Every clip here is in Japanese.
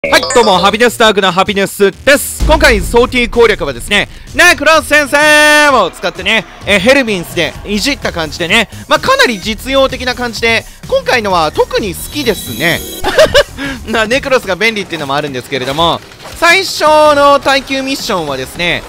はい、どうも、ハピネスタークのハピネスです。今回、ソーティー攻略はですね、ネクロス先生を使ってね、ヘルミンスでいじった感じでね、かなり実用的な感じで、今回のは特に好きですね。ネクロスが便利っていうのもあるんですけれども、最初の耐久ミッションはですね、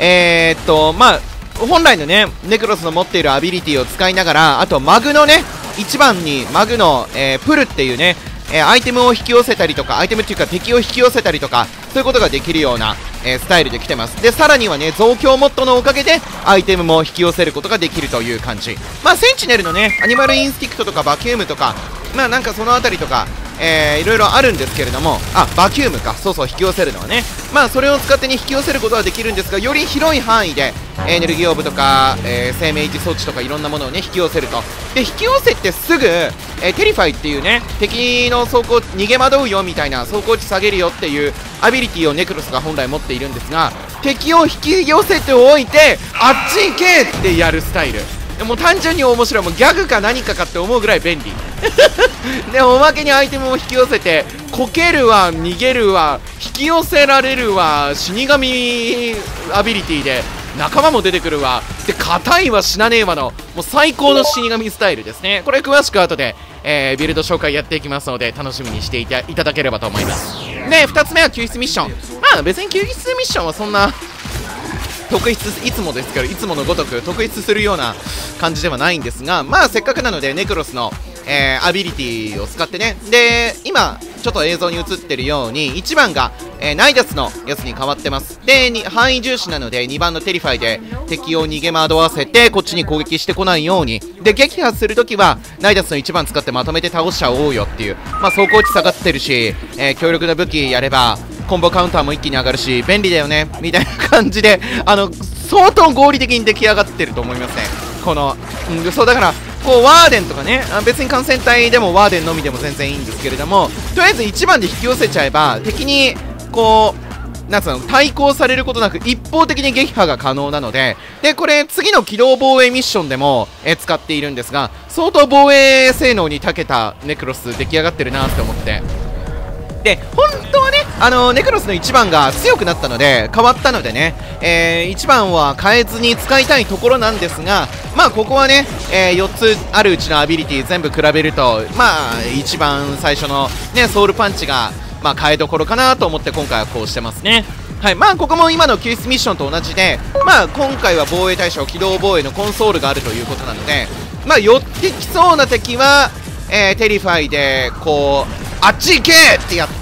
本来のね、ネクロスの持っているアビリティを使いながら、あとマグのね、一番にマグの、プルっていうね、アイテムを引き寄せたりとか、アイテムっていうか敵を引き寄せたりとか、そういうことができるような、スタイルで来てます。で、さらにはね、増強モッドのおかげで、アイテムも引き寄せることができるという感じ。センチネルのね、アニマルインスティクトとかバキュームとか、なんかそのあたりとか、いろいろあるんですけれども、バキュームか、そうそう、引き寄せるのはね。それを使ってね、引き寄せることはできるんですが、より広い範囲で、エネルギーオーブとか、生命維持装置とかいろんなものをね、引き寄せると。で、引き寄せてすぐ、テリファイっていうね、敵の走行、逃げ惑うよみたいな、走行値下げるよっていうアビリティをネクロスが本来持っているんですが、敵を引き寄せておいて、あっち行けってやるスタイル。もう単純に面白い。もうギャグか何かかって思うぐらい便利。で、おまけにアイテムを引き寄せて、こけるわ、逃げるわ、引き寄せられるわ、死神アビリティで、仲間も出てくるわ。で、硬いわ、死なねえわの、もう最高の死神スタイルですね。これ詳しく後で、ビルド紹介やっていきますので、楽しみにしていただければと思います。で、2つ目は救出ミッション。別に救出ミッションはそんな、特筆、いつもですけど、いつものごとく特筆するような感じではないんですが、せっかくなので、ネクロスの、アビリティを使ってね、で、今、ちょっと映像に映ってるように、1番が、ナイダスのやつに変わってます。で、範囲重視なので、2番のテリファイで敵を逃げ惑わせて、こっちに攻撃してこないように。で、撃破するときは、ナイダスの1番使ってまとめて倒しちゃおうよっていう。走行値下がってるし、強力な武器やれば、コンボカウンターも一気に上がるし、便利だよね、みたいな感じで、相当合理的に出来上がってると思いますね。この、そうだから、ワーデンとかね、別に艦船隊でもワーデンのみでも全然いいんですけれども、とりあえず1番で引き寄せちゃえば、敵に、なんつうの、対抗されることなく一方的に撃破が可能なので、で、これ、次の機動防衛ミッションでも、使っているんですが、相当防衛性能に長けたネクロス出来上がってるなって思って。で、本当はね、ネクロスの1番が強くなったので、変わったのでね、1番は変えずに使いたいところなんですが、ここはね、4つあるうちのアビリティ全部比べると、一番最初のね、ソウルパンチが、変えどころかなと思って今回はこうしてますね。はい、ここも今の救出ミッションと同じで、今回は防衛対象、機動防衛のコンソールがあるということなので、寄ってきそうな敵は、テリファイで、あっち行けってやって、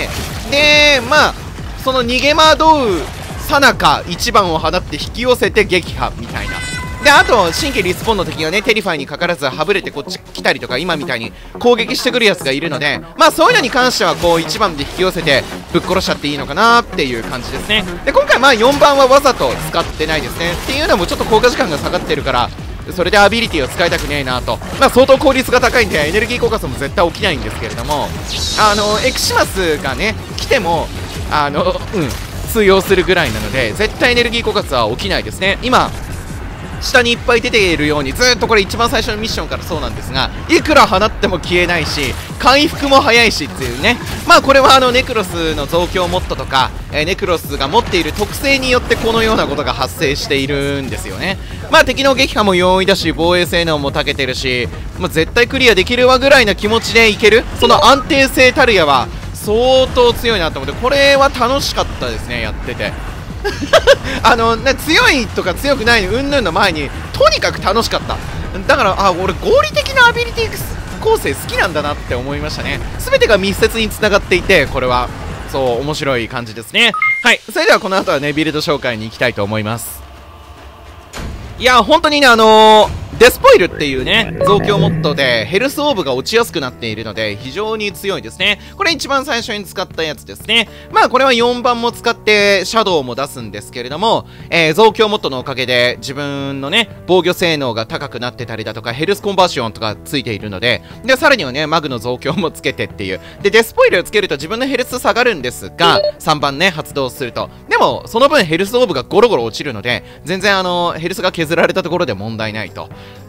で、その逃げ惑うさなか1番を放って引き寄せて撃破みたいな。で、あと、新規リスポーンの敵がね、テリファイにかからずはぶれてこっち来たりとか、今みたいに攻撃してくるやつがいるので、そういうのに関しては、1番で引き寄せてぶっ殺しちゃっていいのかなっていう感じですね。で、今回4番はわざと使ってないですね。っていうのもちょっと効果時間が下がってるから、それでアビリティを使いたくねえなと。相当効率が高いんで、エネルギー効果数も絶対起きないんですけれども、エクシマスがね、来ても、通用するぐらいなので、絶対エネルギー効果数は起きないですね。今、下にいっぱい出ているように、ずっとこれ一番最初のミッションからそうなんですが、いくら放っても消えないし、回復も早いしっていうね。これはネクロスの増強モッドとか、ネクロスが持っている特性によってこのようなことが発生しているんですよね。敵の撃破も容易だし、防衛性能も長けてるし、絶対クリアできるわぐらいな気持ちでいける。その安定性たるやは相当強いなと思って、これは楽しかったですね、やってて。強いとか強くないのうんぬんの前にとにかく楽しかった。だから俺合理的なアビリティ構成好きなんだなって思いましたね。全てが密接につながっていて、これはそう面白い感じですね。はい、それではこの後はねビルド紹介に行きたいと思います。いや本当にねデスポイルっていうね、増強モッドでヘルスオーブが落ちやすくなっているので非常に強いですね。これ一番最初に使ったやつですね。これは4番も使ってシャドウも出すんですけれども、増強モッドのおかげで自分のね、防御性能が高くなってたりだとか、ヘルスコンバーションとかついているので、で、さらにはね、マグの増強もつけてっていう。で、デスポイルをつけると自分のヘルス下がるんですが、3番ね、発動すると。でも、その分ヘルスオーブがゴロゴロ落ちるので、全然ヘルスが削られたところで問題ないと。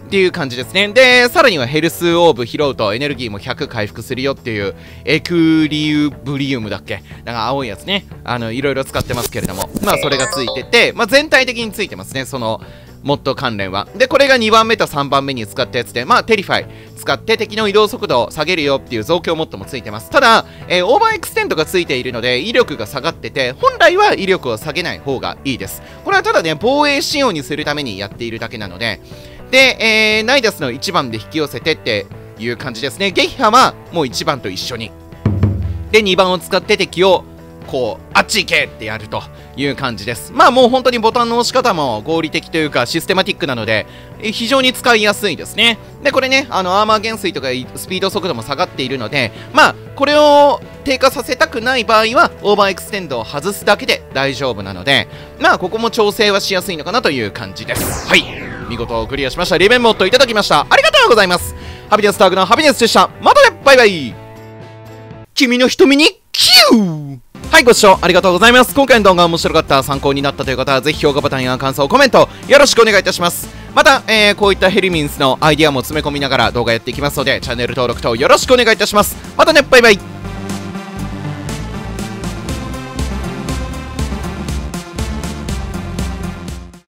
っていう感じですね。で、さらにはヘルスオーブ拾うとエネルギーも100回復するよっていうエクリウブリウムだっけ、なんか青いやつね。いろいろ使ってますけれども。まあ、それがついてて、まあ、全体的についてますね。その、モッド関連は。で、これが2番目と3番目に使ったやつで、まあ、テリファイ使って敵の移動速度を下げるよっていう増強モッドもついてます。ただ、オーバーエクステンドがついているので、威力が下がってて、本来は威力を下げない方がいいです。これはただね、防衛仕様にするためにやっているだけなので、で、ナイダスの1番で引き寄せてっていう感じですね。ゲヒハはもう1番と一緒に。で、2番を使って敵をこうあっち行けってやるという感じです。まあもう本当にボタンの押し方も合理的というかシステマティックなので非常に使いやすいですね。でこれねアーマー減衰とかスピード速度も下がっているので、まあこれを低下させたくない場合はオーバーエクステンドを外すだけで大丈夫なので、まあここも調整はしやすいのかなという感じです。はい、見事クリアしました。リベンモッドいただきました。ありがとうございます。ハピネスターグのハピネスでした。またね、バイバイ。君の瞳にキュー。はい、ご視聴ありがとうございます。今回の動画面白かった、参考になったという方は、ぜひ評価ボタンや感想、コメント、よろしくお願いいたします。また、こういったヘルミンスのアイディアも詰め込みながら動画やっていきますので、チャンネル登録等よろしくお願いいたします。またね、バイバイ。